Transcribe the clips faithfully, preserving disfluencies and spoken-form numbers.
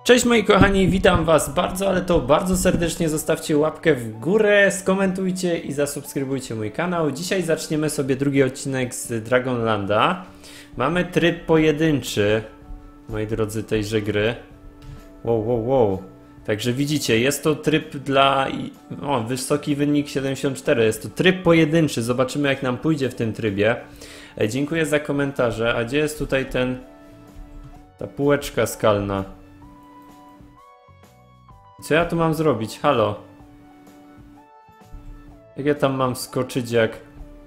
Cześć moi kochani, witam was bardzo, ale to bardzo serdecznie. Zostawcie łapkę w górę, skomentujcie i zasubskrybujcie mój kanał. Dzisiaj zaczniemy sobie drugi odcinek z Dragonlanda. Mamy tryb pojedynczy, moi drodzy, tejże gry. Wow, wow, wow. Także widzicie, jest to tryb dla... O, wysoki wynik siedemdziesiąt cztery. Jest to tryb pojedynczy. Zobaczymy, jak nam pójdzie w tym trybie. E, dziękuję za komentarze. A gdzie jest tutaj ten... ta półeczka skalna? Co ja tu mam zrobić? Halo? Jak ja tam mam skoczyć jak...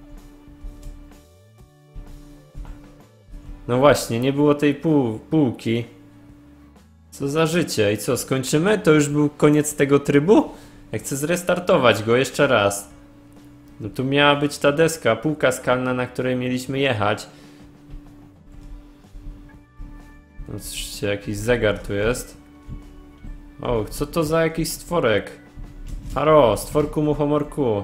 No właśnie, nie było tej pół, półki. Co za życie? I co, skończymy? To już był koniec tego trybu? Ja chcę zrestartować go jeszcze raz. No tu miała być ta deska, półka skalna, na której mieliśmy jechać. No zobaczcie, jakiś zegar tu jest. O, co to za jakiś stworek? Haro, stworku muchomorku.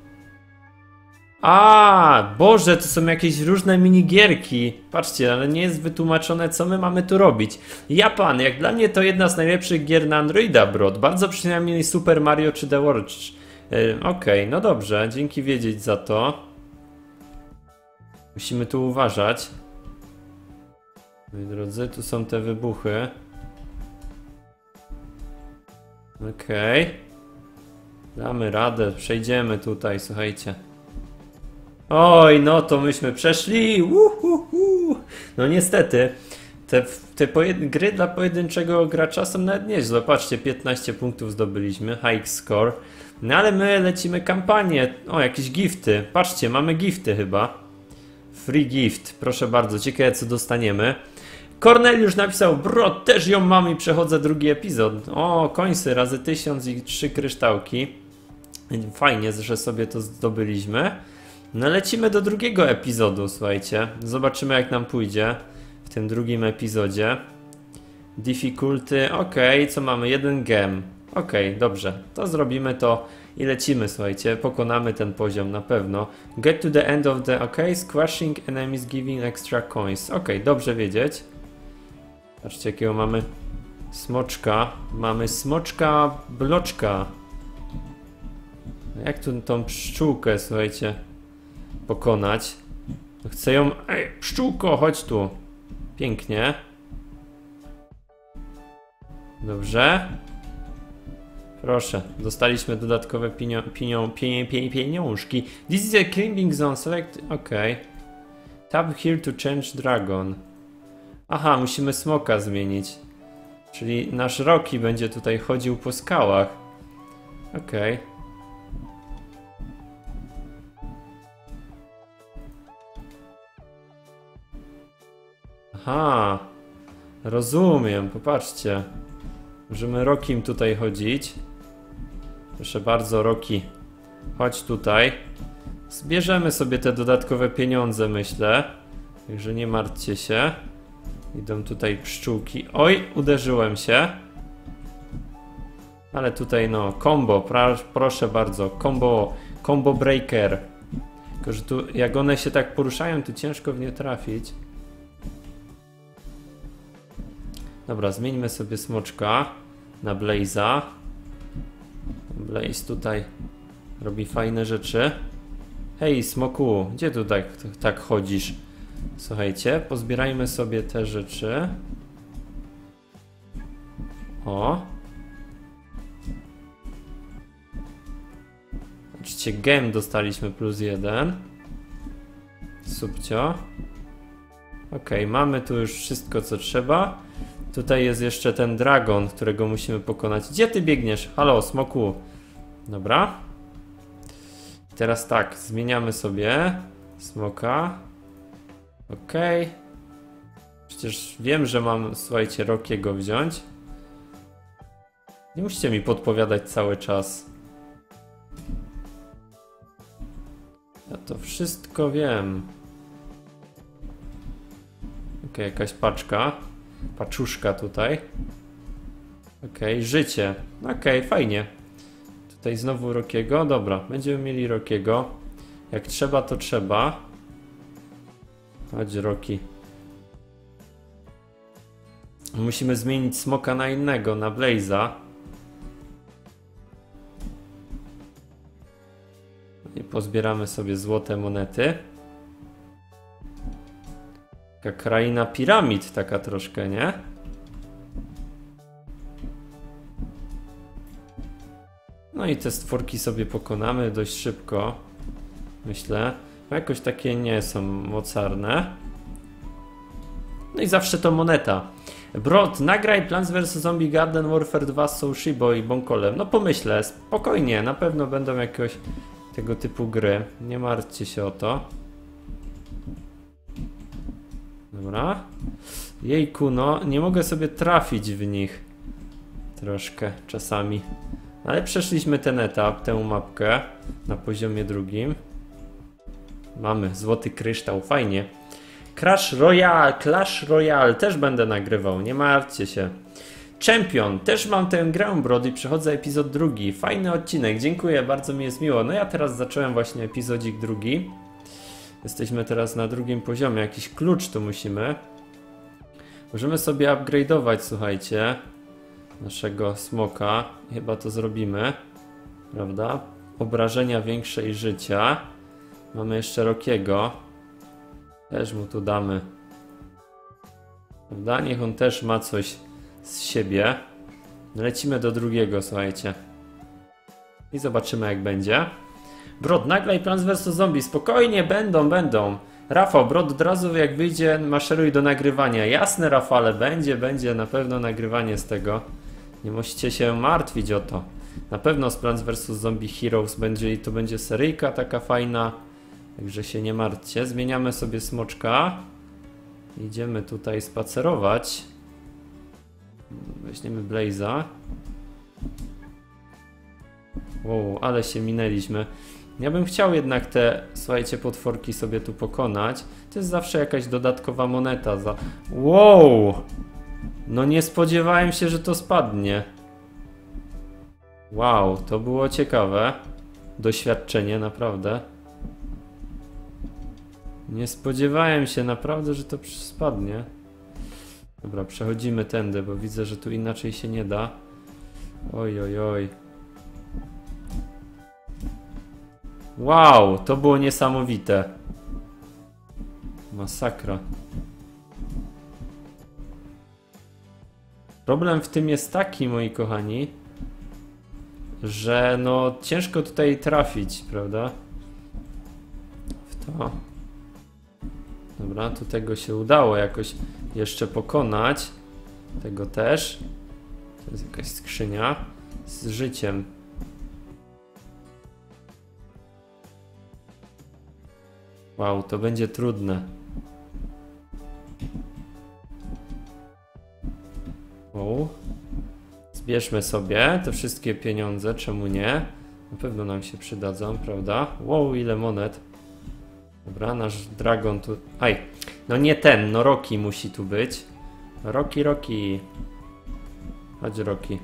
A, Boże, to są jakieś różne minigierki. Patrzcie, ale nie jest wytłumaczone, co my mamy tu robić. Japan, jak dla mnie to jedna z najlepszych gier na Androida, brod. Bardzo przynajmniej Super Mario czy The World. Yy, Okej, okay, no dobrze, dzięki wiedzieć za to. Musimy tu uważać. Moi drodzy, tu są te wybuchy. Okej. Okay. Damy radę, przejdziemy tutaj, słuchajcie. Oj, no to myśmy przeszli. Uhuhu. No niestety, te, te gry dla pojedynczego gracza są nawet nieźle. Patrzcie, piętnaście punktów zdobyliśmy, high score. No ale my lecimy kampanię. O, jakieś gifty. Patrzcie, mamy gifty chyba. Free gift, proszę bardzo, ciekawe co dostaniemy. Korneliusz napisał, bro, też ją mam i przechodzę drugi epizod. O, końsy razy tysiąc i trzy kryształki. Fajnie, że sobie to zdobyliśmy. No lecimy do drugiego epizodu, słuchajcie. Zobaczymy, jak nam pójdzie w tym drugim epizodzie. Difficulty, ok, co mamy? Jeden gem. Ok, dobrze, to zrobimy to i lecimy, słuchajcie. Pokonamy ten poziom na pewno. Get to the end of the, ok, squashing enemies giving extra coins. Ok, dobrze wiedzieć. Patrzcie, jakiego mamy smoczka. Mamy smoczka bloczka. Jak tu tą pszczółkę, słuchajcie, pokonać? Chcę ją... Ej, pszczółko, chodź tu. Pięknie. Dobrze. Proszę, dostaliśmy dodatkowe pienio pienio pienio pienio pieniążki. This is a climbing zone, select... Ok. Tap here to change dragon. Aha, musimy smoka zmienić. Czyli nasz Rocky będzie tutaj chodził po skałach. Okej. Okay. Aha. Rozumiem, popatrzcie. Możemy Rockim tutaj chodzić. Proszę bardzo, Rocky. Chodź tutaj. Zbierzemy sobie te dodatkowe pieniądze, myślę. Także nie martwcie się. Idą tutaj pszczółki. Oj, uderzyłem się. Ale tutaj no, combo, pra, proszę bardzo, combo, combo breaker. Tylko, że tu jak one się tak poruszają, to ciężko w nie trafić. Dobra, zmieńmy sobie smoczka na Blaze'a. Blaze tutaj robi fajne rzeczy. Hej, smoku, gdzie tu tak, tak chodzisz? Słuchajcie, pozbierajmy sobie te rzeczy. O. Zobaczcie, gem dostaliśmy plus jeden. Subcio. Ok, mamy tu już wszystko, co trzeba. Tutaj jest jeszcze ten dragon, którego musimy pokonać. Gdzie ty biegniesz? Halo, smoku. Dobra. Teraz tak, zmieniamy sobie smoka. Okej. Okay. Przecież wiem, że mam, słuchajcie, Rockiego wziąć. Nie musicie mi podpowiadać cały czas. Ja to wszystko wiem. Okej, okay, jakaś paczka. Paczuszka tutaj. Okej, okay, życie. Okej, okay, fajnie. Tutaj znowu Rockiego. Dobra, będziemy mieli Rockiego. Jak trzeba, to trzeba. Chodź, Rocky. Musimy zmienić smoka na innego, na Blaze'a. I pozbieramy sobie złote monety. Taka kraina piramid, taka troszkę, nie? No i te stworki sobie pokonamy dość szybko, myślę. Bo jakoś takie nie są mocarne. No i zawsze to moneta. Brod, nagraj Plants versus. Zombie Garden Warfare dwa z Soushibo i Bonkolem. No pomyślę, spokojnie, na pewno będą jakieś tego typu gry. Nie martwcie się o to. Dobra. Jejku, no nie mogę sobie trafić w nich. Troszkę czasami. Ale przeszliśmy ten etap, tę mapkę na poziomie drugim. Mamy złoty kryształ, fajnie. Clash Royale, Clash Royale też będę nagrywał, nie martwcie się. Champion, też mam tę grę, Brod, i przechodzę epizod drugi. Fajny odcinek, dziękuję, bardzo mi jest miło. No ja teraz zacząłem właśnie epizodzik drugi. Jesteśmy teraz na drugim poziomie, jakiś klucz tu musimy. Możemy sobie upgrade'ować, słuchajcie, naszego smoka. Chyba to zrobimy, prawda? Obrażenia większe i życia. Mamy jeszcze Rockiego. Też mu tu damy. Prawda? Niech on też ma coś z siebie. Lecimy do drugiego, słuchajcie. I zobaczymy, jak będzie. Brod, nagraj Plants versus. Zombie. Spokojnie, będą, będą. Rafał, Brod, od razu jak wyjdzie, maszeruj do nagrywania. Jasne, Rafale, będzie, będzie na pewno nagrywanie z tego. Nie musicie się martwić o to. Na pewno z Plants versus. Zombie Heroes będzie i to będzie seryjka taka fajna. Także się nie martwcie. Zmieniamy sobie smoczka. Idziemy tutaj spacerować. Weźmiemy Blaze'a. Wow, ale się minęliśmy. Ja bym chciał jednak te, słuchajcie, potworki sobie tu pokonać. To jest zawsze jakaś dodatkowa moneta za... Wow! No nie spodziewałem się, że to spadnie. Wow, to było ciekawe. Doświadczenie, naprawdę. Nie spodziewałem się naprawdę, że to spadnie. Dobra, przechodzimy tędy, bo widzę, że tu inaczej się nie da. Oj, oj, oj. Wow, to było niesamowite. Masakra. Problem w tym jest taki, moi kochani, że no ciężko tutaj trafić, prawda? W to. Dobra, tu tego się udało jakoś jeszcze pokonać. Tego też. To jest jakaś skrzynia z życiem. Wow, to będzie trudne. Wow. Zbierzmy sobie te wszystkie pieniądze, czemu nie? Na pewno nam się przydadzą, prawda? Wow, ile monet. Dobra, nasz dragon tu... Aj, no nie ten, no Rocky musi tu być. Rocky, Rocky. Chodź, Rocky.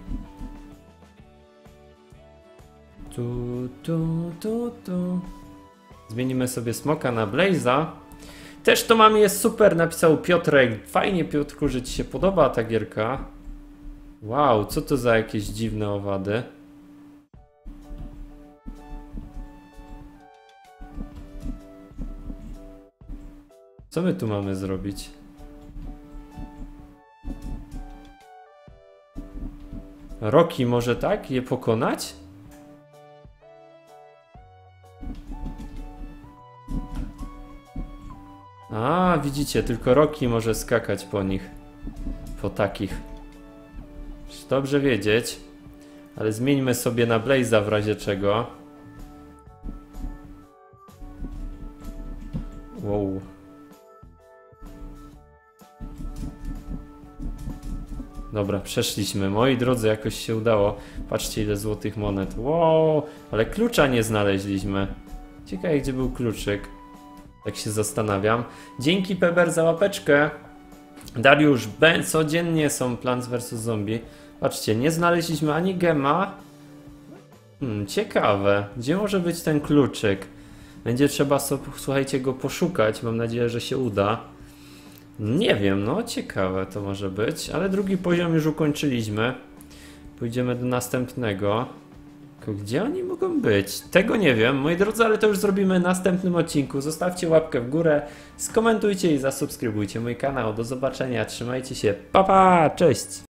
Tu, tu, tu, tu. Zmienimy sobie smoka na Blaze'a. Też to mamy, jest super, napisał Piotrek. Fajnie, Piotrku, że ci się podoba ta gierka. Wow, co to za jakieś dziwne owady. Co my tu mamy zrobić? Rocky może tak je pokonać? A, widzicie, tylko Rocky może skakać po nich. Po takich. Dobrze wiedzieć. Ale zmieńmy sobie na Blaze'a w razie czego. Wow. Dobra, przeszliśmy. Moi drodzy, jakoś się udało. Patrzcie, ile złotych monet. Wow, ale klucza nie znaleźliśmy. Ciekawe, gdzie był kluczyk. Tak się zastanawiam. Dzięki, Peber, za łapeczkę. Dariusz, ben, codziennie są Plants versus. Zombie. Patrzcie, nie znaleźliśmy ani gema. Hmm, ciekawe. Gdzie może być ten kluczyk? Będzie trzeba sobie, słuchajcie, go poszukać. Mam nadzieję, że się uda. Nie wiem, no ciekawe to może być, ale drugi poziom już ukończyliśmy. Pójdziemy do następnego. Tylko gdzie oni mogą być? Tego nie wiem, moi drodzy, ale to już zrobimy w następnym odcinku. Zostawcie łapkę w górę, skomentujcie i zasubskrybujcie mój kanał. Do zobaczenia, trzymajcie się, pa pa, cześć!